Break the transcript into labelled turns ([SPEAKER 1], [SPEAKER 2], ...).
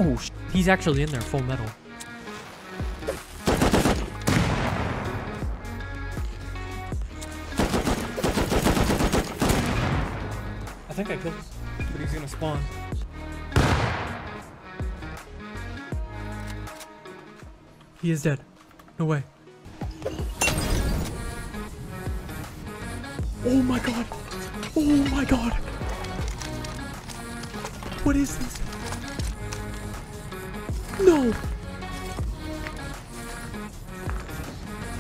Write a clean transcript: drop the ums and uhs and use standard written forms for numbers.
[SPEAKER 1] Oh, he's actually in there, full metal. I think I killed him, but he's gonna spawn. He is dead. No way. Oh my god. Oh my god. What is this? No.